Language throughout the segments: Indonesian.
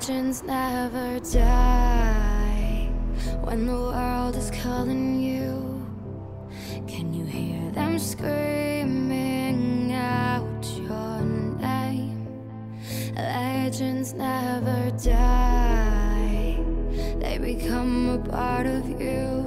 Legends never die when the world is calling you. Can you hear them screaming out your name? Legends never die, they become a part of you.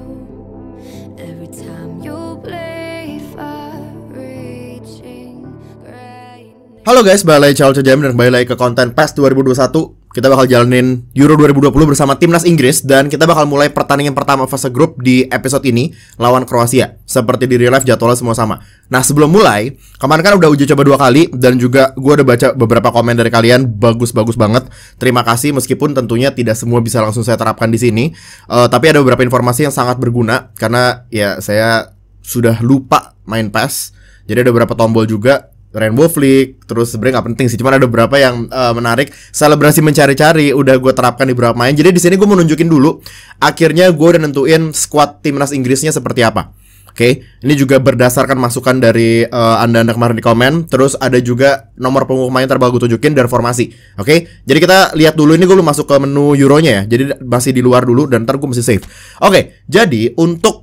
Every time you play for reaching greatness. Halo guys, balik lagi Charles Jam dan kembali lagi ke konten PES 2021. Kita bakal jalanin Euro 2020 bersama timnas Inggris. Dan kita bakal mulai pertandingan pertama fase grup di episode ini lawan Kroasia. Seperti di real life jadwalnya semua sama. Nah sebelum mulai, kemarin kan udah uji coba 2 kali. Dan juga gue udah baca beberapa komen dari kalian. Bagus-bagus banget. Terima kasih, meskipun tentunya tidak semua bisa langsung saya terapkan di sini. Tapi ada beberapa informasi yang sangat berguna. Karena ya saya sudah lupa main PES. Jadi ada beberapa tombol juga, Rainbow Flick, terus sebenarnya nggak penting sih, cuman ada beberapa yang menarik. Selebrasi mencari-cari udah gue terapkan di beberapa main. Jadi di sini gue mau nunjukin dulu. Akhirnya gue udah nentuin squad timnas Inggrisnya seperti apa. Oke, ini juga berdasarkan masukan dari anda kemarin di komen. Terus ada juga nomor punggung pemain terbang gue tunjukin dan formasi. Oke, jadi kita lihat dulu. Ini gue belum masuk ke menu Euronya ya. Jadi masih di luar dulu dan ntar gue masih save. Oke, jadi untuk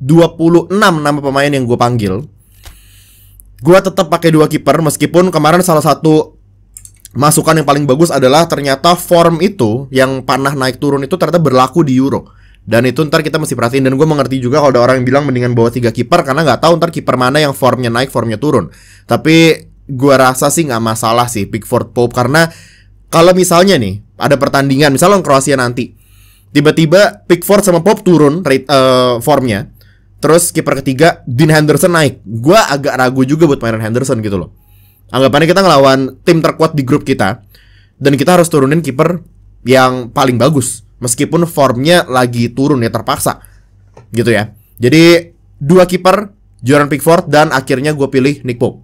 26 nama pemain yang gue panggil, gue tetap pakai 2 kiper, meskipun kemarin salah satu masukan yang paling bagus adalah ternyata form itu yang panah naik turun itu ternyata berlaku di Euro. Dan itu ntar kita mesti perhatiin. Dan gue mengerti juga kalau ada orang yang bilang mendingan bawa 3 kiper, karena nggak tahu ntar kiper mana yang formnya naik, formnya turun. Tapi gue rasa sih nggak masalah sih Pickford, Pope, karena kalau misalnya nih ada pertandingan, misalnya Kroasia nanti, tiba-tiba Pickford sama Pope turun formnya, terus kiper ketiga Dean Henderson naik. Gua agak ragu juga buat mainin Henderson gitu loh. Anggapannya kita ngelawan tim terkuat di grup kita, dan kita harus turunin kiper yang paling bagus, meskipun formnya lagi turun ya, terpaksa gitu ya. Jadi 2 kiper, Jordan Pickford, dan akhirnya gue pilih Nick Pope.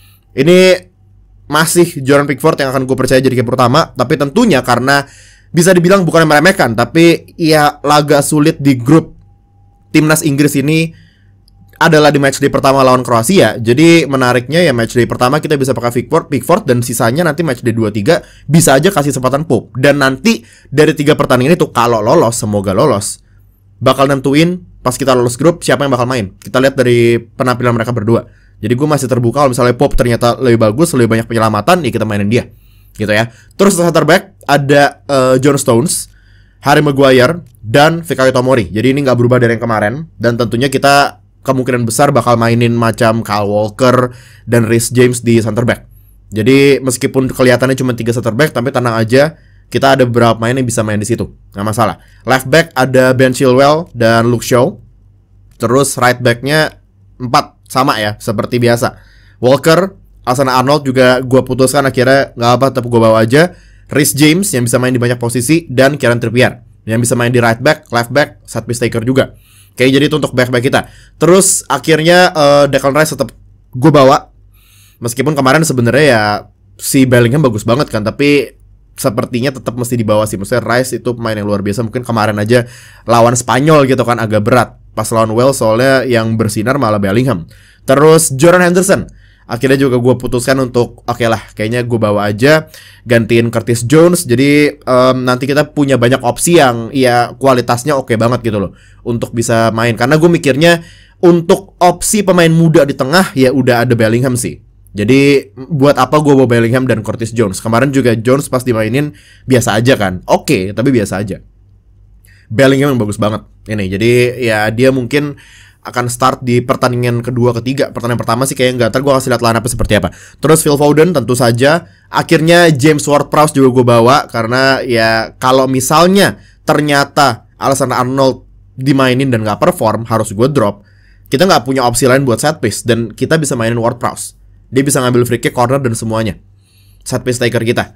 Ini masih Jordan Pickford yang akan gue percaya jadi kiper pertama. Tapi tentunya karena bisa dibilang bukan meremehkan, tapi ya laga sulit di grup timnas Inggris ini adalah di matchday pertama lawan Kroasia. Jadi menariknya ya matchday pertama kita bisa pakai Pickford, dan sisanya nanti matchday 2-3 bisa aja kasih kesempatan Pope. Dan nanti dari 3 pertandingan itu kalau lolos, semoga lolos, bakal nentuin pas kita lolos grup siapa yang bakal main. Kita lihat dari penampilan mereka berdua. Jadi gue masih terbuka kalau misalnya Pope ternyata lebih bagus, lebih banyak penyelamatan, ya kita mainin dia gitu ya. Terus center back ada John Stones, Harry Maguire, dan Fikayo Tomori. Jadi ini nggak berubah dari yang kemarin. Dan tentunya kita kemungkinan besar bakal mainin macam Kyle Walker dan Reece James di center back. Jadi meskipun kelihatannya cuma 3 center back, tapi tenang aja, kita ada beberapa pemain yang bisa main di situ, nggak masalah. Left back ada Ben Chilwell dan Luke Shaw. Terus right backnya 4, sama ya, seperti biasa. Walker, Alexander-Arnold juga gue putuskan akhirnya nggak apa, tetap gue bawa aja. Reece James yang bisa main di banyak posisi, dan Kieran Trippier yang bisa main di right back, left back, set piece taker juga. Oke, jadi itu untuk back-back kita. Terus akhirnya Declan Rice tetap gue bawa, meskipun kemarin sebenarnya ya si Bellingham bagus banget kan, tapi sepertinya tetap mesti dibawa sih. Maksudnya Rice itu pemain yang luar biasa. Mungkin kemarin aja lawan Spanyol gitu kan agak berat, pas lawan Wales soalnya yang bersinar malah Bellingham. Terus Jordan Henderson akhirnya juga gue putuskan untuk oke lah, kayaknya gue bawa aja, gantiin Curtis Jones. Jadi nanti kita punya banyak opsi yang ya kualitasnya oke banget gitu loh untuk bisa main. Karena gue mikirnya untuk opsi pemain muda di tengah ya udah ada Bellingham sih. Jadi buat apa gue bawa Bellingham dan Curtis Jones? Kemarin juga Jones pas dimainin biasa aja kan, oke, tapi biasa aja. Bellingham yang bagus banget ini. Jadi ya dia mungkin akan start di pertandingan kedua, ketiga. Pertandingan pertama sih kayaknya nggak, ntar gue kasih lihat line up-nya seperti apa. Terus Phil Foden tentu saja. Akhirnya James Ward-Prowse juga gue bawa, karena ya kalau misalnya ternyata Alexander-Arnold dimainin dan nggak perform, harus gue drop. Kita nggak punya opsi lain buat set piece, dan kita bisa mainin Ward-Prowse. Dia bisa ngambil free kick, corner, dan semuanya. Set piece taker kita.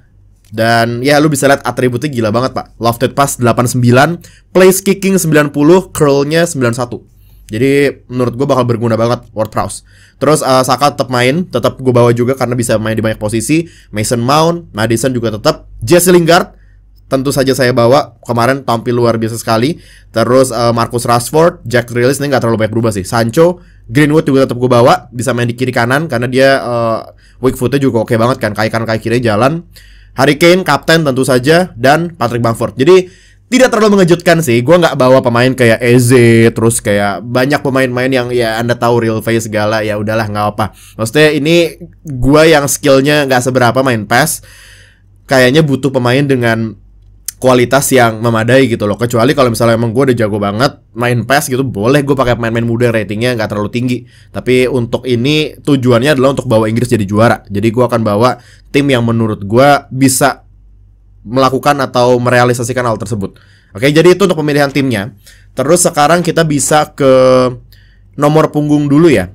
Dan ya lu bisa lihat atributnya gila banget pak. Lofted pass 89, place kicking 90, curlnya 91. Jadi menurut gue bakal berguna banget Ward-Prowse. Terus Saka tetap main, tetap gue bawa juga karena bisa main di banyak posisi. Mason Mount, Maddison juga tetap. Jesse Lingard tentu saja saya bawa, kemarin tampil luar biasa sekali. Terus Marcus Rashford, Jack Grealish ini nggak terlalu banyak berubah sih. Sancho, Greenwood juga tetap gue bawa, bisa main di kiri kanan karena dia weak footnya juga oke banget kan, kaki kanan kaki kiri jalan. Harry Kane kapten tentu saja, dan Patrick Bamford. Jadi tidak terlalu mengejutkan sih. Gue nggak bawa pemain kayak Eze, terus kayak banyak pemain-pemain yang ya Anda tahu real face segala. Ya udahlah, nggak apa. Maksudnya ini gue yang skillnya nggak seberapa main PES, kayaknya butuh pemain dengan kualitas yang memadai gitu loh. Kecuali kalau misalnya emang gue udah jago banget main PES gitu, boleh gue pakai pemain-pemain muda yang ratingnya nggak terlalu tinggi. Tapi untuk ini tujuannya adalah untuk bawa Inggris jadi juara. Jadi gue akan bawa tim yang menurut gue bisa melakukan atau merealisasikan hal tersebut. Oke, jadi itu untuk pemilihan timnya. Terus sekarang kita bisa ke nomor punggung dulu ya.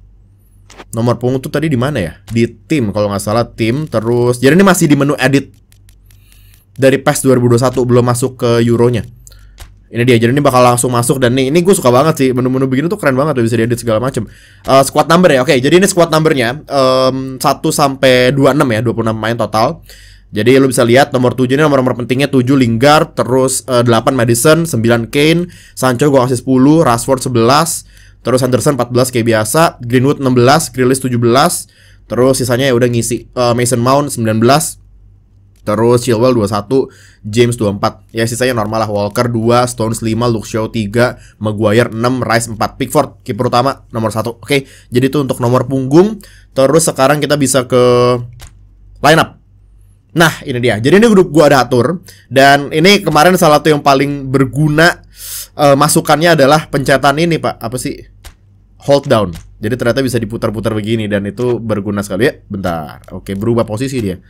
Nomor punggung tuh tadi di mana ya? Di tim kalau nggak salah, tim. Terus jadi ini masih di menu edit dari PES 2021, belum masuk ke Euronya. Ini dia, jadi ini bakal langsung masuk. Dan ini gue suka banget sih, menu-menu begini tuh keren banget tuh, bisa diedit segala macam. Squad number ya, oke. Jadi ini squad numbernya 1 sampai 26 ya, 26 pemain total. Jadi lu bisa lihat nomor 7 ini nomor-nomor pentingnya. 7 Lingard, terus 8 Maddison, 9 Kane, Sancho gue kasih 10, Rashford 11, terus Henderson 14 kayak biasa, Greenwood 16, Grealish 17, terus sisanya ya udah ngisi. Mason Mount 19, terus Chilwell 21, James 24. Ya sisanya normal lah. Walker 2, Stones 5, Luke Shaw 3, Maguire 6, Rice 4, Pickford kiper utama nomor 1. Oke, jadi itu untuk nomor punggung. Terus sekarang kita bisa ke line up. Nah, ini dia. Jadi ini grup gua ada atur. Dan ini kemarin salah satu yang paling berguna masukannya adalah pencetan ini, Pak. Apa sih? Hold down. Jadi ternyata bisa diputar-putar begini. Dan itu berguna sekali ya. Bentar. Oke, berubah posisi dia.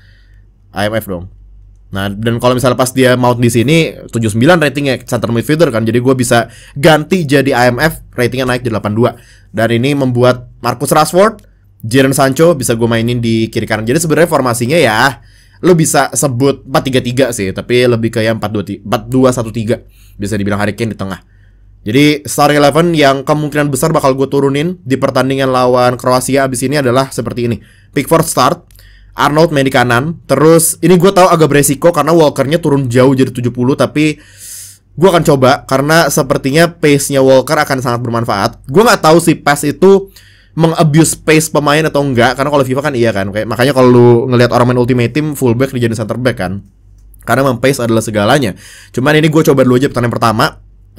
IMF dong. Nah, dan kalau misalnya pas dia mount di sini 79 ratingnya center midfielder kan. Jadi gue bisa ganti jadi IMF, ratingnya naik di 82. Dan ini membuat Marcus Rashford, Jadon Sancho bisa gue mainin di kiri kanan. Jadi sebenarnya formasinya ya lo bisa sebut 4-3-3 sih, tapi lebih kayak 4-2-1-3. Bisa dibilang Harry Kane di tengah. Jadi starting 11 yang kemungkinan besar bakal gue turunin di pertandingan lawan Kroasia abis ini adalah seperti ini. Pickford start, Arnold main di kanan. Terus ini gue tahu agak beresiko karena Walkernya turun jauh jadi 70, tapi gue akan coba karena sepertinya pace-nya Walker akan sangat bermanfaat. Gue nggak tahu si PES itu meng-abuse pace pemain atau enggak, karena kalau FIFA kan iya kan. Kayak makanya kalau lu ngelihat orang main Ultimate Team fullback dijadiin center back kan. Karena memang pace adalah segalanya. Cuman ini gue coba dulu aja pertandingan pertama.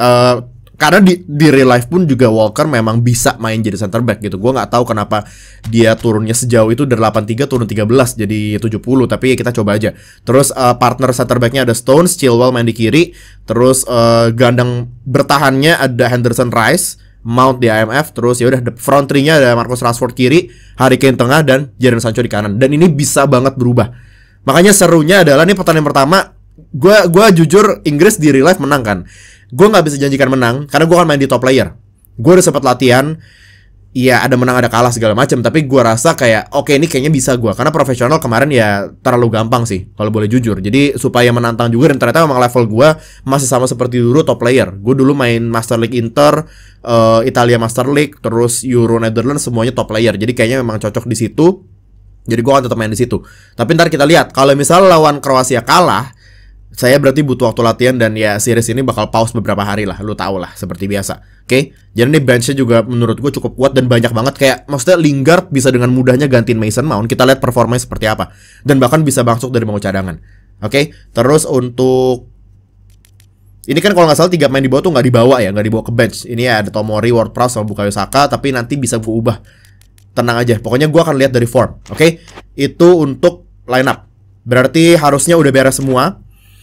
Karena di real life pun juga Walker memang bisa main jadi center back gitu. Gue nggak tahu kenapa dia turunnya sejauh itu dari 83 turun 13 jadi 70, tapi kita coba aja. Terus partner center backnya ada Stones, Chilwell main di kiri. Terus gelandang bertahannya ada Henderson, Rice, Mount di IMF. Terus ya udah front three-nya ada Marcus Rashford kiri, Harry Kane tengah, dan Jadon Sancho di kanan. Dan ini bisa banget berubah. Makanya serunya adalah nih pertandingan pertama, gue jujur Inggris di real life menang kan. Gue nggak bisa janjikan menang karena gue akan main di top player. Gue udah sempat latihan, iya ada menang ada kalah segala macam, tapi gue rasa kayak oke, ini kayaknya bisa gue, karena profesional kemarin ya terlalu gampang sih kalau boleh jujur. Jadi supaya menantang juga, dan ternyata memang level gue masih sama seperti dulu top player. Gue dulu main Master League Inter, Italia Master League, terus Euro Netherlands, semuanya top player. Jadi kayaknya memang cocok di situ. Jadi gue akan tetap main di situ. Tapi ntar kita lihat kalau misalnya lawan Kroasia kalah, saya berarti butuh waktu latihan, dan ya series ini bakal pause beberapa hari lah, lu tau lah seperti biasa. Oke? Jadi ini benchnya juga menurut gue cukup kuat dan banyak banget. Kayak maksudnya Lingard bisa dengan mudahnya gantiin Mason Mount. Kita lihat performanya seperti apa, dan bahkan bisa masuk dari bangku cadangan. Oke? Terus untuk ini kan kalau nggak salah 3 main di bawah tuh nggak dibawa ya, nggak dibawa ke bench. Ini ya ada Tomori, Ward-Prowse sama Bukayo Saka, tapi nanti bisa gue ubah. Tenang aja, pokoknya gue akan lihat dari form. Oke? Itu untuk line up. Berarti harusnya udah beres semua.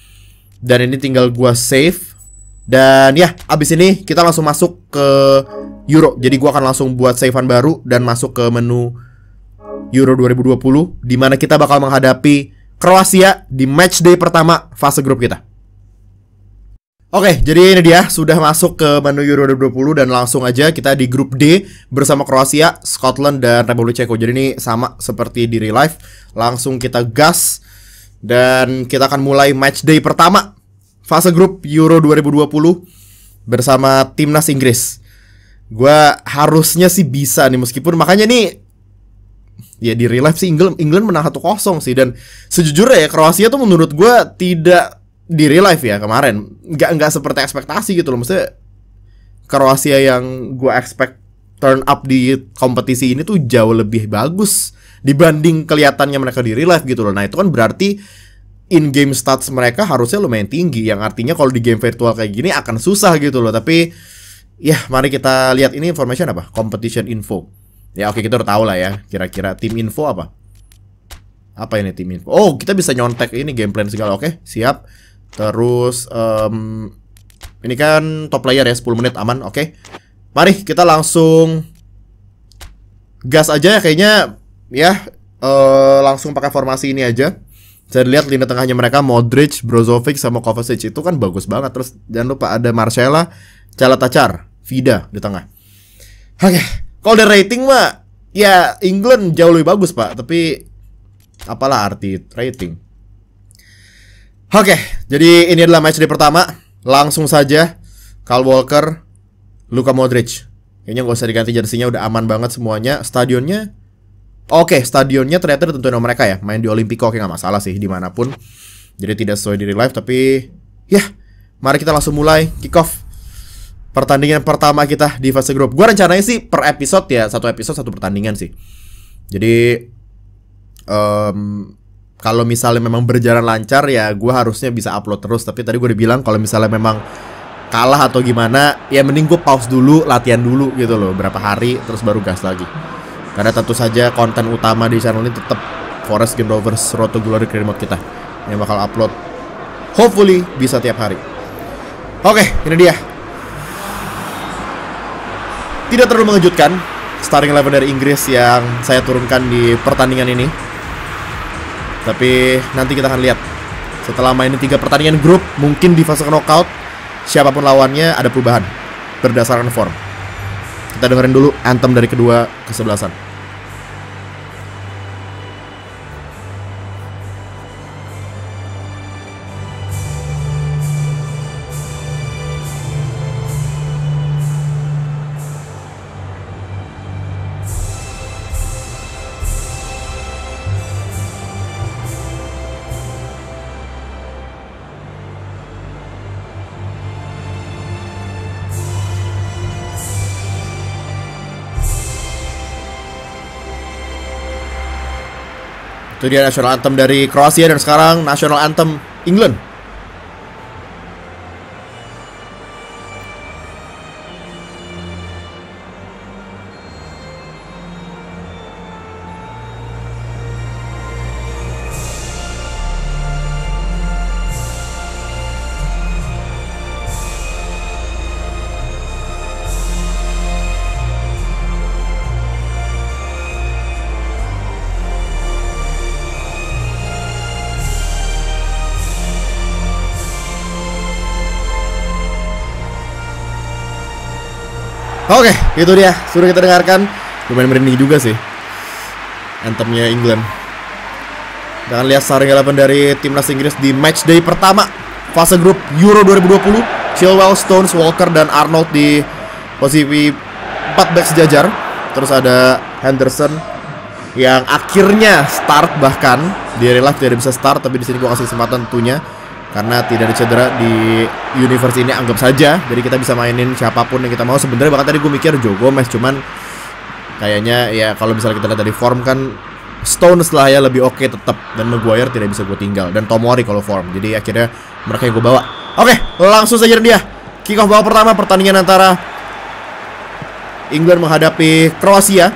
Dan ini tinggal gua save. Dan ya, abis ini kita langsung masuk ke Euro. Jadi gua akan langsung buat savean baru dan masuk ke menu Euro 2020, dimana kita bakal menghadapi Kroasia di match day pertama fase grup kita. Oke, jadi ini dia, sudah masuk ke menu Euro 2020. Dan langsung aja kita di grup D bersama Kroasia, Scotland, dan Republik Ceko. Jadi ini sama seperti di real life. Langsung kita gas. Dan kita akan mulai match day pertama fase grup Euro 2020 bersama timnas Inggris. Gua harusnya sih bisa nih, meskipun makanya nih ya di real life sih England menang 1-0 sih. Dan sejujurnya ya Kroasia tuh menurut gua tidak di real life ya kemarin nggak seperti ekspektasi gitu loh. Maksudnya Kroasia yang gua expect turn up di kompetisi ini tuh jauh lebih bagus dibanding kelihatannya mereka di real life gitu loh. Nah itu kan berarti in-game stats mereka harusnya lumayan tinggi, yang artinya kalau di game virtual kayak gini akan susah gitu loh. Tapi ya mari kita lihat ini information apa? Competition info. Ya oke, kita udah tahu lah ya kira-kira tim info apa. Apa ini tim info? Oh, kita bisa nyontek ini game plan segala. Oke, siap. Terus ini kan top player ya, 10 menit aman. Oke. Mari kita langsung gas aja ya kayaknya ya. Langsung pakai formasi ini aja. Saya lihat lini tengahnya mereka Modric, Brozovic sama Kovacic itu kan bagus banget. Terus jangan lupa ada Marcella, Calatacar, Vida di tengah. Oke, kalau dari rating mah ya England jauh lebih bagus, Pak. Tapi apalah arti rating. Oke, jadi ini adalah match day pertama. Langsung saja Kyle Walker, Luka Modric. Kayaknya gak usah diganti jersinya, udah aman banget semuanya. Stadionnya oke, stadionnya ternyata ditentuin sama mereka ya. Main di Olimpico, oke gak masalah sih dimanapun. Jadi tidak sesuai di real life. Tapi ya, mari kita langsung mulai kick off pertandingan pertama kita di fase grup. Gue rencananya sih per episode ya, satu episode satu pertandingan sih. Jadi kalau misalnya memang berjalan lancar ya gue harusnya bisa upload terus. Tapi tadi gue udah bilang kalau misalnya memang kalah atau gimana, ya mending gue pause dulu, latihan dulu gitu loh, berapa hari terus baru gas lagi. Karena tentu saja konten utama di channel ini tetap Forest Game Rovers Road to Glory Career Mode kita yang bakal upload hopefully bisa tiap hari. Oke, ini dia. Tidak terlalu mengejutkan starting 11 dari Inggris yang saya turunkan di pertandingan ini. Tapi nanti kita akan lihat setelah main 3 pertandingan grup, mungkin di fase knockout siapapun lawannya ada perubahan berdasarkan form. Kita dengerin dulu anthem dari kedua kesebelasan. Itu dia national anthem dari Kroasia dan sekarang national anthem England. Oke, itu dia. Sudah kita dengarkan. Lumayan merinding juga sih anthemnya England. Dan lihat starting 11 dari timnas Inggris di match day pertama fase grup Euro 2020. Chilwell, Stones, Walker, dan Arnold di posisi 4 back sejajar. Terus ada Henderson yang akhirnya start, bahkan di real life tidak bisa start, tapi di sini gua kasih kesempatan tentunya karena tidak ada cedera di universe ini, anggap saja. Jadi kita bisa mainin siapapun yang kita mau. Sebenarnya bahkan tadi gue mikir Joe Gomez, cuman kayaknya ya kalau misalnya kita lihat dari form kan Stones lah ya lebih oke tetap, dan Maguire tidak bisa gue tinggal, dan Tomori kalau form. Jadi akhirnya mereka yang gue bawa. Oke, langsung saja dia kick off babak pertama pertandingan antara England menghadapi Kroasia.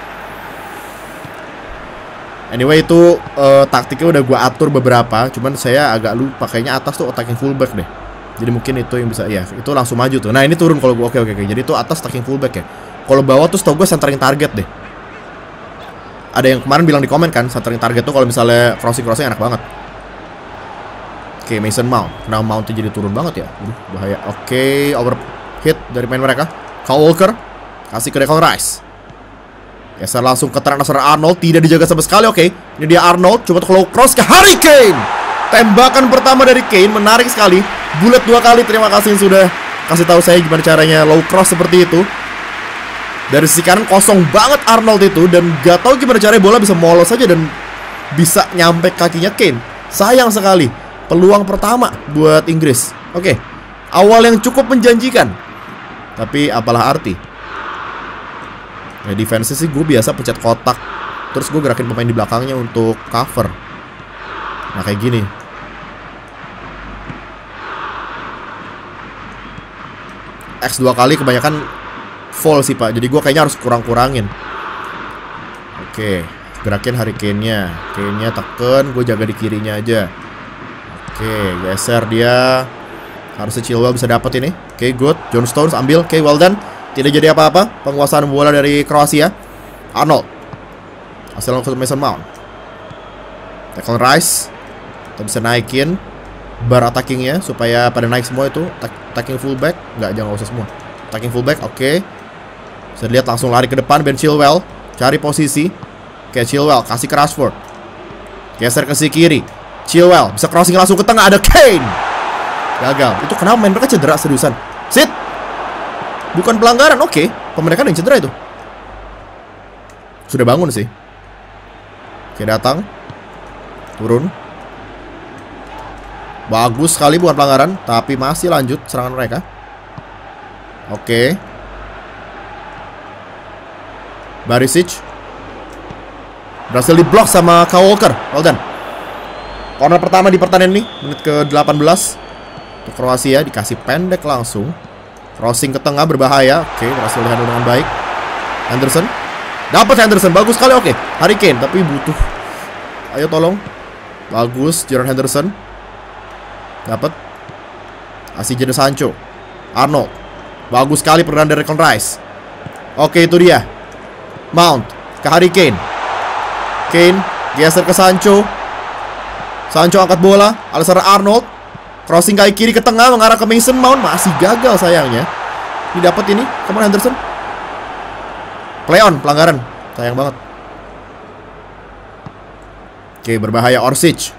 Anyway, itu taktiknya udah gue atur beberapa, cuman saya agak lupa, kayaknya atas tuh attacking fullback deh. Jadi mungkin itu yang bisa, ya itu langsung maju tuh. Nah ini turun kalau gue, oke. Jadi itu atas attacking fullback ya. Kalau bawah tuh setahu gue centering target deh. Ada yang kemarin bilang di komen kan, centering target tuh kalau misalnya crossing enak banget. Oke, Mason Mount. Nah Mountnya jadi turun banget ya. Bahaya. Oke, overhit dari main mereka. Kyle Walker kasih ke Declan Rice. Geser langsung ke transfer Arnold, tidak dijaga sama sekali. Oke, ini dia Arnold, coba low cross ke Harry Kane. Tembakan pertama dari Kane menarik sekali. Bulat 2 kali. Terima kasih yang sudah kasih tahu saya gimana caranya low cross seperti itu. Dari sisi kanan kosong banget Arnold itu, dan gak tahu gimana caranya bola bisa molos saja dan bisa nyampe kakinya Kane. Sayang sekali peluang pertama buat Inggris. Oke, awal yang cukup menjanjikan, tapi apalah arti. Ya defense sih gue biasa pencet kotak, terus gue gerakin pemain di belakangnya untuk cover. Nah kayak gini. X 2 kali kebanyakan fall sih Pak. Jadi gue kayaknya harus kurang-kurangin. Oke, gerakin Hurricane-nya. Kayaknya teken, gue jaga di kirinya aja. Oke, geser dia. Harusnya Chilwell bisa dapat ini. Oke, good. John Stones ambil. Oke, well done. Tidak jadi apa-apa. Penguasaan bola dari Kroasia. Arnold. Asal langsung Mason Mount. Declan Rice. Kita bisa naikin bar attackingnya supaya pada naik semua itu. Attacking fullback. Enggak, jangan usah semua. Attacking fullback, oke. Bisa lihat langsung lari ke depan. Ben Chilwell. Cari posisi. Oke, Chilwell kasih ke Rashford. Geser ke si kiri. Chilwell bisa crossing langsung ke tengah. Ada Kane. Gagal. Itu kenapa main mereka cedera seriusan? Sit. Bukan pelanggaran. Oke, pemain yang cedera itu. Sudah bangun sih. Oke, datang. Turun. Bagus sekali, bukan pelanggaran. Tapi masih lanjut serangan mereka. Oke. Barisic berhasil diblok sama Kyle Walker. Well done. Corner pertama di pertandingan ini, menit ke-18 untuk Kroasia. Dikasih pendek langsung. Crossing ke tengah berbahaya. Oke, berhasil dihandle dengan baik. Henderson. Dapat Henderson, bagus sekali. Oke, Hurricane tapi butuh. Ayo tolong. Bagus, Jordan Henderson. Dapat. Kasih Jadon Sancho. Arnold. Bagus sekali peran dari Declan Rice. Oke, itu dia. Mount ke Hurricane. Kane geser ke Sancho. Sancho angkat bola. Alexander Arnold crossing kaki kiri ke tengah mengarah ke Mason Mount. Masih gagal sayangnya. Ini dapat ini. Come on Henderson. Play on, pelanggaran. Sayang banget. Oke, berbahaya Orsic.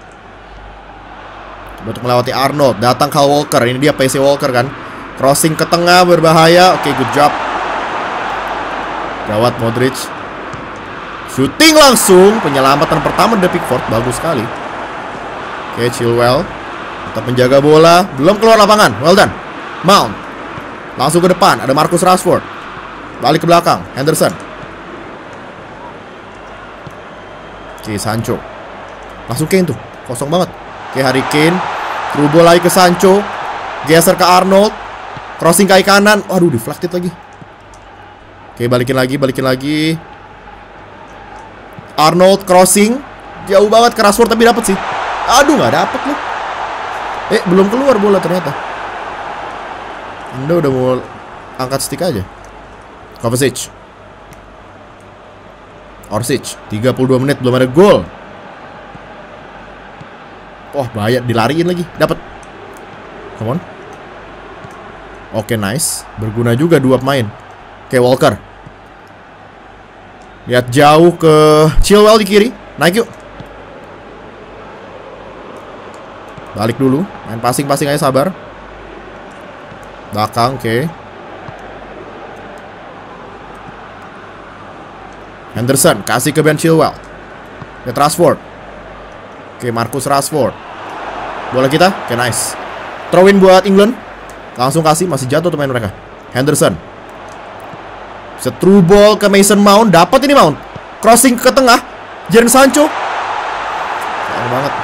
Untuk melewati Arnold. Datang Kyle Walker. Ini dia PC Walker kan. Crossing ke tengah berbahaya. Oke, good job. Gawat Modric. Shooting langsung. Penyelamatan pertama dari Pickford. Bagus sekali. Oke, Chilwell tetap menjaga bola. Belum keluar lapangan. Well done. Mount. Langsung ke depan. Ada Marcus Rashford. Balik ke belakang. Henderson. Oke, Sancho. Langsung Kane tuh. Kosong banget. Oke, Hurricane. Through bola lagi ke Sancho. Geser ke Arnold. Crossing kaki kanan. Waduh, deflected lagi. Oke, balikin lagi. Arnold crossing. Jauh banget ke Rashford tapi dapat sih. Aduh, nggak dapet loh. Belum keluar bola ternyata. Anda udah mau angkat stick aja. Kovacic. Orsic. 32 menit belum ada gol. Wah, bahaya, dilariin lagi. Dapat. Come on. Oke, nice. Berguna juga dua pemain. Oke, Walker. Lihat jauh ke Chilwell di kiri. Naik yuk. Balik dulu. Main passing aja, sabar. Belakang, oke. Henderson, kasih ke Ben Chilwell. Lihat Rashford. Oke, Marcus Rashford. Bola kita, oke, nice. Throw in buat England. Langsung kasih, masih jatuh teman mereka. Henderson. Bisa through ball ke Mason Mount. Dapat ini Mount. Crossing ke tengah. Jadon Sancho. Sayang banget.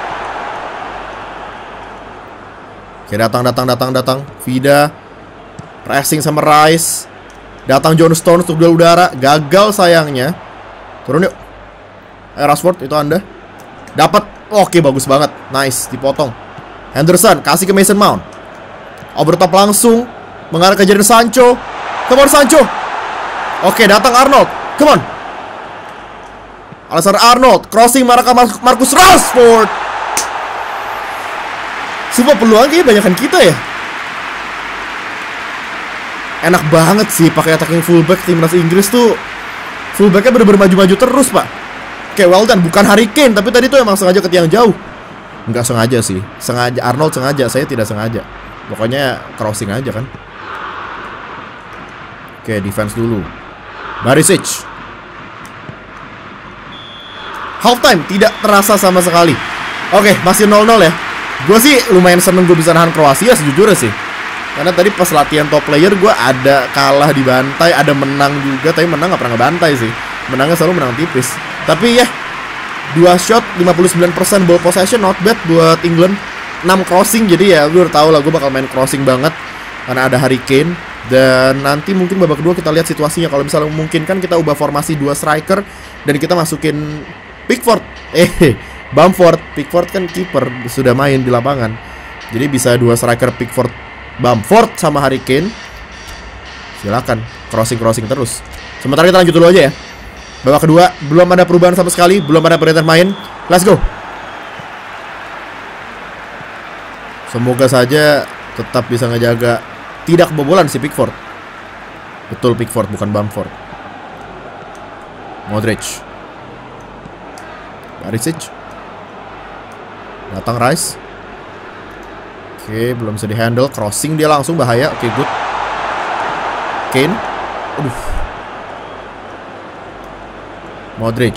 Oke, datang. Vida. Pressing sama Rice. Datang John Stones untuk duel udara. Gagal sayangnya. Turun yuk. Rashford, itu Anda. Dapat. Oke, bagus banget. Nice, dipotong. Henderson, kasih ke Mason Mount. Overtop langsung. Mengarah ke Jadon Sancho. Come on Sancho. Oke, datang Arnold. Come on. Alexander Arnold. Crossing marah ke Marcus Rashford. Semua peluang kayaknya banyakan kita ya. Enak banget sih pakai attacking fullback timnas Inggris tuh. Fullbacknya bener-bener maju-maju terus, Pak. Oke, well done. Bukan Hurricane, tapi tadi tuh emang sengaja ke tiang jauh. Enggak sengaja sih. Sengaja, Arnold sengaja, saya tidak sengaja. Pokoknya crossing aja kan. Oke, defense dulu. Barisic. Halftime tidak terasa sama sekali. Oke, masih 0-0 ya. Gue sih lumayan seneng gue bisa nahan Kroasia sejujurnya sih. Karena tadi pas latihan top player gue ada kalah dibantai, ada menang juga. Tapi menang gak pernah ngebantai sih. Menangnya selalu menang tipis. Tapi ya, 2 shot 59% ball possession, not bad buat England. 6 crossing, jadi ya gue udah tau lah gue bakal main crossing banget. karena ada Harry Kane. Dan nanti mungkin babak kedua kita lihat situasinya. Kalau misalnya memungkinkan kita ubah formasi 2 striker dan kita masukin Pickford. Bamford. Pickford kan kiper, sudah main di lapangan. Jadi bisa 2 striker Pickford, Bamford sama Harry Kane. Silakan crossing terus. Sementara kita lanjut dulu aja ya. Babak kedua belum ada perubahan sama sekali, belum ada perintah main. Let's go. Semoga saja tetap bisa ngejaga tidak kebobolan si Pickford. Betul, Pickford bukan Bamford. Modric. Barisic. Datang Rice. Oke, belum bisa di-handle. Crossing dia langsung, bahaya. Oke, good. Kane. Aduh. Modric.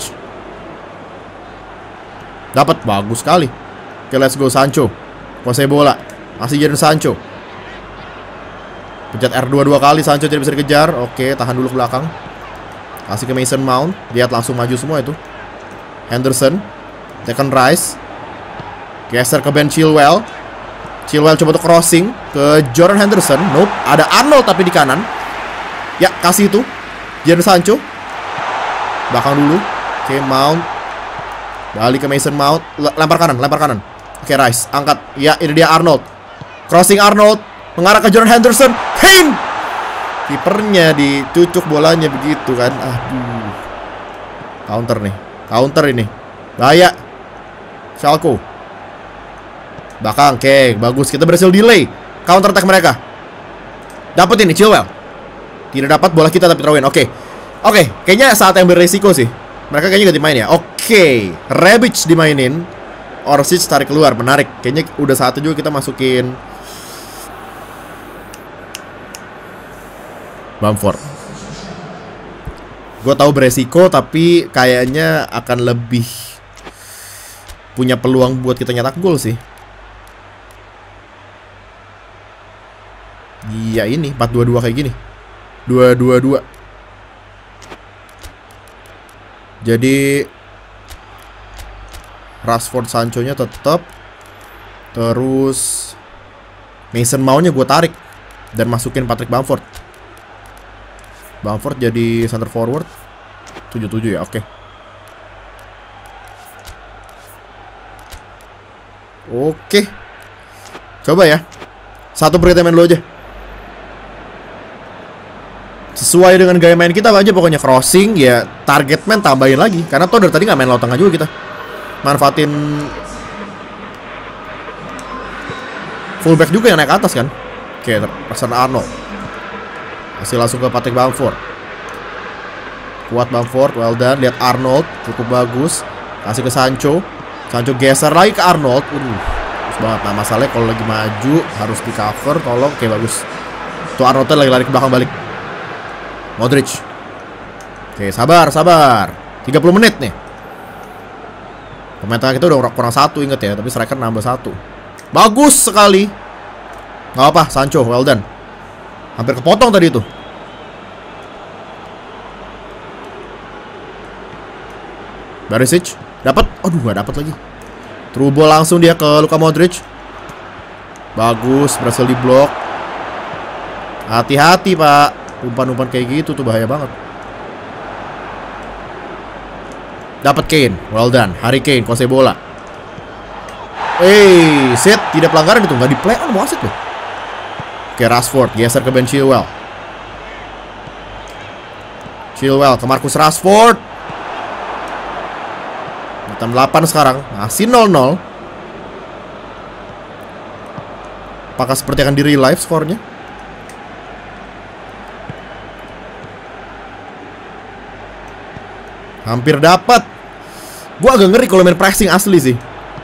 Dapat, bagus sekali. Oke, let's go Sancho. Kuasai bola. Masih Jadon Sancho. Pencet R2 2 kali, Sancho tidak bisa dikejar. Oke, tahan dulu ke belakang. Kasih ke Mason Mount. Lihat langsung maju semua itu. Henderson. Tekan Rice. Geser ke Ben Chilwell. Chilwell coba untuk crossing ke Jordan Henderson. Nope, ada Arnold tapi di kanan. Ya, kasih itu Jadon Sancho. Belakang dulu. Oke, Mount. Balik ke Mason Mount. Lempar kanan. Oke, Rice, angkat. Ya, ini dia Arnold. Crossing Arnold. Mengarah ke Jordan Henderson. Kane. Kipernya dicucuk bolanya begitu kan. Aduh. Counter ini. Bahaya. Schalke. Belakang, oke, bagus. Kita berhasil delay counter attack mereka. Dapat ini Chilwell. Tidak dapat, bola kita tapi throw in. Oke, kayaknya saat yang beresiko sih. Mereka kayaknya ganti main ya. Oke, Rebic dimainin. Orsic tarik keluar, menarik. Kayaknya udah saatnya juga kita masukin Bamford. Gue tahu beresiko, tapi kayaknya akan lebih punya peluang buat kita nyetak gol sih. Iya, ini 4-2-2 kayak gini. 2-2-2. Jadi Rashford, Sancho-nya tetap. Terus Mason Mount-nya gue tarik dan masukin Patrick Bamford. Bamford jadi center forward. 7-7 ya, oke. Oke. Coba ya. Satu perintah main dulu aja. Sesuai dengan gaya main kita aja pokoknya. Crossing ya, target man tambahin lagi. Karena toh dari tadi nggak main laut tengah juga kita. Manfaatin fullback juga yang naik atas kan. Oke, pesan Arnold. Kasih langsung ke Patrick Bamford. Kuat Bamford, well done. Lihat Arnold, cukup bagus. Kasih ke Sancho. Sancho geser lagi ke Arnold. Bagus banget. Nah, masalahnya kalau lagi maju harus di cover, tolong. Oke, bagus. Tuh Arnold lagi lari ke belakang balik. Modric. Oke, sabar. 30 menit nih. Pemain tengah kita udah kurang 1, inget ya. Tapi striker nambah 1. Bagus sekali. Gak apa, Sancho, well done. Hampir kepotong tadi itu. Barisic dapat. Aduh, gak dapat lagi. Through ball langsung dia ke Luka Modric. Bagus, berhasil diblok. Hati-hati, Pak. Umpan-umpan kayak gitu tuh bahaya banget. Dapat Kane, well done. Harry Kane kuasai bola. Set, tidak pelanggaran itu, nggak di play on, wasit loh. Oke, Rashford geser ke Ben Chilwell. Chilwell ke Marcus Rashford. Jam 8 sekarang, masih 0-0. Apakah seperti akan di real life skornya? Hampir dapat. Gua agak ngeri kalau main pressing asli sih.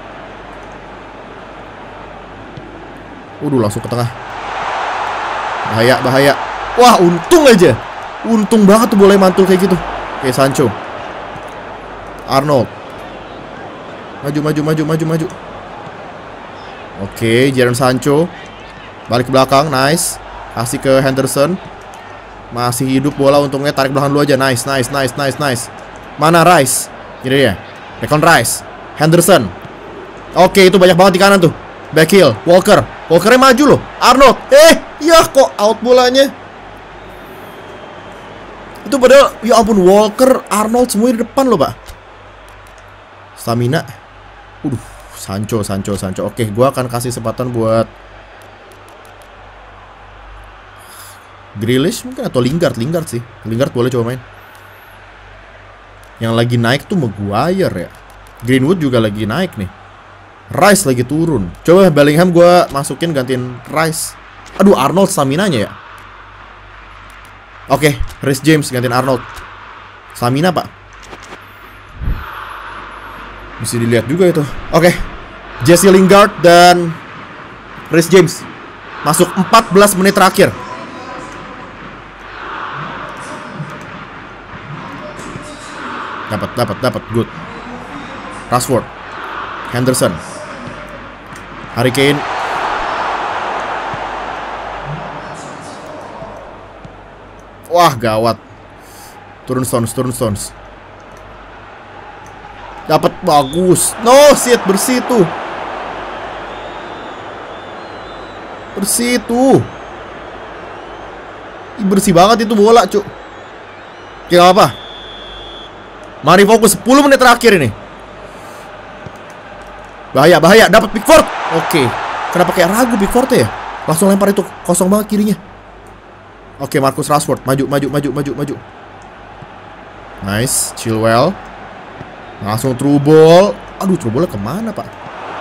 Langsung ke tengah. Bahaya. Wah, untung aja. Untung banget tuh boleh mantul kayak gitu. Oke, Sancho. Arnold. Maju. Oke, Jadon Sancho. Balik ke belakang, nice. Kasih ke Henderson. Masih hidup bola, untungnya tarik belakang dulu aja. Nice. Mana Rice? Ini dia. Declan Rice. Henderson. Oke, itu banyak banget di kanan tuh. Back heel, Walkernya maju loh. Arnold. Ya kok out bolanya. Itu padahal ya ampun, Walker, Arnold semuanya di depan loh pak. Stamina. Sancho. Oke, gua akan kasih kesempatan buat Grealish mungkin atau Lingard sih. Lingard boleh coba main. Yang lagi naik tuh Maguire ya. Greenwood juga lagi naik nih. Rice lagi turun. Coba Bellingham gua masukin gantiin Rice. Aduh, Arnold stamina-nya ya. Oke, Reece James gantiin Arnold. Stamina pak. Mesti dilihat juga itu. Oke, Jesse Lingard dan Reece James masuk 14 menit terakhir. Dapat, good. Rashford, Henderson, Harry Kane. Wah, gawat. Turun Stones. Dapat, bagus. No, shit, bersih tuh. Bersih banget itu bola, cuk. Oke, gak apa. Mari fokus 10 menit terakhir ini. Bahaya, dapat Pickford. Oke. Kenapa kayak ragu Pickford ya? Langsung lempar itu, kosong banget kirinya. Oke, Marcus Rashford maju. Nice, Chilwell. Langsung through ball. Aduh, through ballnya kemana pak?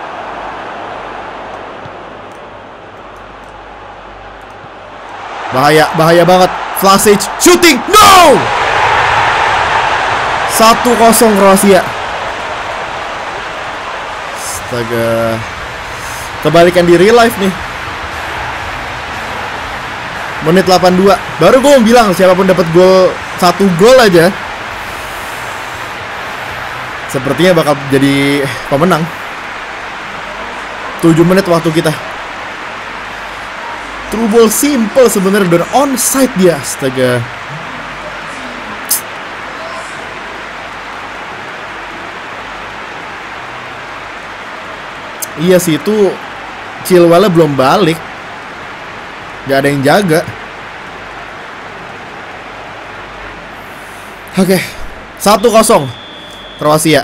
Bahaya banget. Vlasic shooting, no! 1-0 Kroasia. Astaga. Kebalikan di real life nih. Menit 82. Baru gue mau bilang siapapun dapat gol, 1 gol aja, sepertinya bakal jadi pemenang. 7 menit waktu kita. True ball simple sebenarnya, dan onside dia. Astaga. Iya sih, itu Chilwell belum balik. Gak ada yang jaga. Oke, 1-0 Kroasia.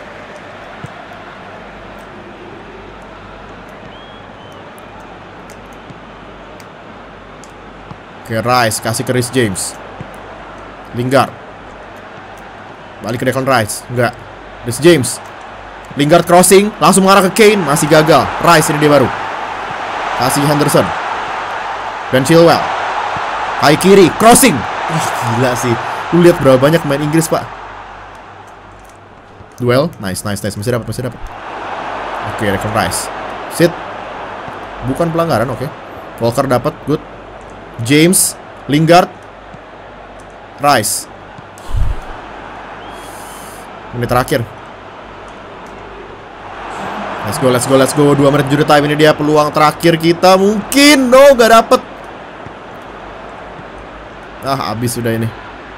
Oke, Rice kasih ke Reece James. Lingard. Balik ke Declan Rice. Enggak. Reece James. Lingard crossing, langsung mengarah ke Kane, masih gagal. Rice ini dia baru. Kasih Henderson. Ben Chilwell. Kai kiri, crossing. Wah, gila sih. Lu lihat berapa banyak pemain Inggris, Pak. Duel, nice. Masih dapat. Oke, Declan Rice. Sit. Bukan pelanggaran, oke. Walker dapat, good. James, Lingard, Rice. Menit terakhir. Let's go. 2 menit judi time, ini dia peluang terakhir kita. Mungkin, no, gak dapet. Habis sudah ini.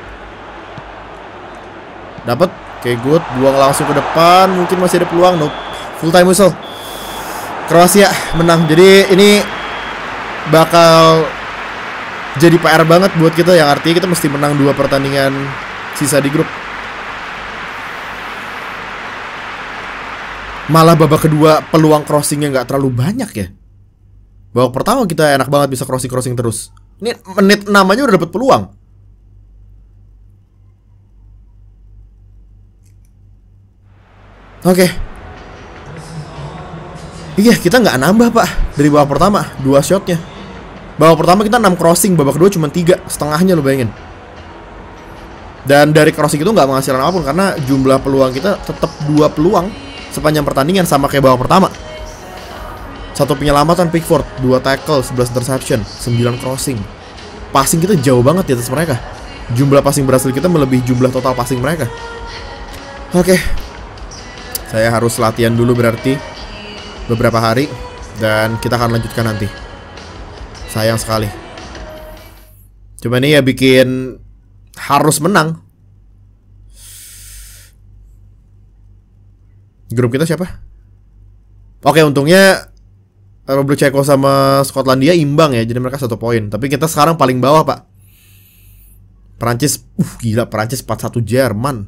Dapat, oke, good. Buang langsung ke depan. Mungkin masih ada peluang, no. Full time whistle. Kroasia menang. Jadi ini bakal jadi PR banget buat kita, yang artinya kita mesti menang 2 pertandingan sisa di grup. Malah babak kedua peluang crossingnya nggak terlalu banyak ya. Babak pertama kita enak banget bisa crossing terus. Ini menit 6 aja udah dapet peluang. Oke. Iya, kita nggak nambah pak dari babak pertama 2 shotnya. Babak pertama kita 6 crossing, babak kedua cuma 3, setengahnya lo bayangin. Dan dari crossing itu nggak menghasilkan apapun karena jumlah peluang kita tetap 2 peluang sepanjang pertandingan, sama kayak babak pertama. 1 penyelamatan Pickford, 2 tackle, 11 interception, 9 crossing. Passing kita jauh banget di atas mereka. Jumlah passing berhasil kita melebihi jumlah total passing mereka. Oke. Saya harus latihan dulu berarti beberapa hari, dan kita akan lanjutkan nanti. Sayang sekali. Cuma ini ya bikin harus menang. Grup kita siapa? Oke, untungnya Republik Ceko sama Skotlandia imbang ya, jadi mereka 1 poin. Tapi kita sekarang paling bawah, Pak. Perancis, gila, Perancis 4-1 Jerman.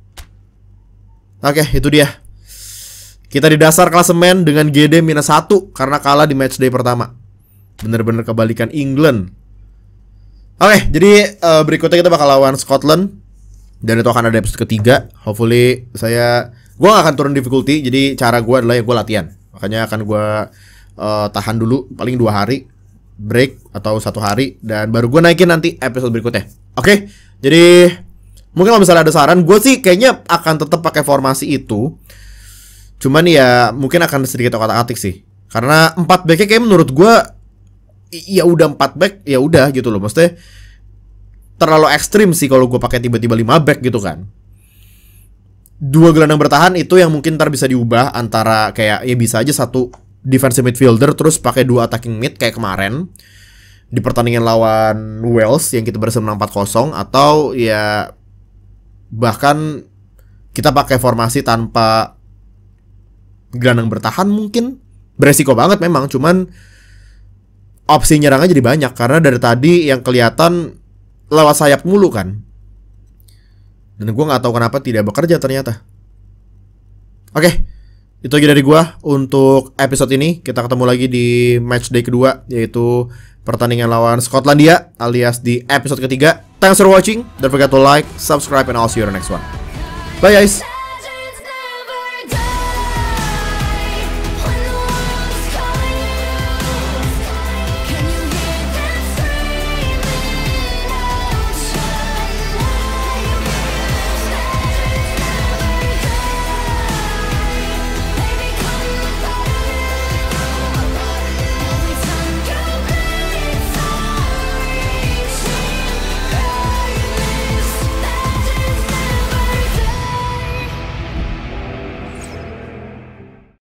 Oke, itu dia. Kita di dasar klasemen dengan GD -1 karena kalah di matchday pertama. Bener-bener kebalikan England. Oke, jadi berikutnya kita bakal lawan Scotland. Dan itu akan ada episode ketiga. Hopefully gue gak akan turun difficulty. Jadi cara gue adalah ya gue latihan. Makanya akan gue tahan dulu paling 2 hari break atau 1 hari. Dan baru gue naikin nanti episode berikutnya. Oke, jadi mungkin kalau misalnya ada saran, gue sih kayaknya akan tetap pakai formasi itu. Cuman ya mungkin akan sedikit otak-atik sih. Karena 4 back-nya kayak menurut gue ya udah 4 back ya udah gitu loh. Maksudnya terlalu ekstrim sih kalau gue pakai tiba-tiba 5 back gitu kan. 2 gelandang bertahan itu yang mungkin ntar bisa diubah antara kayak ya bisa aja 1 defensive midfielder terus pakai 2 attacking mid kayak kemarin di pertandingan lawan Wales yang kita berhasil menang 4-0, atau ya bahkan kita pakai formasi tanpa gelandang bertahan mungkin. Beresiko banget memang, cuman opsi nyerangnya jadi banyak karena dari tadi yang kelihatan lewat sayap mulu kan. Dan gue gak tahu kenapa tidak bekerja ternyata. Oke, itu aja dari gue untuk episode ini. Kita ketemu lagi di matchday kedua, yaitu pertandingan lawan Skotlandia alias di episode ketiga. Thanks for watching. Don't forget to like, subscribe, and I'll see you in the next one. Bye guys.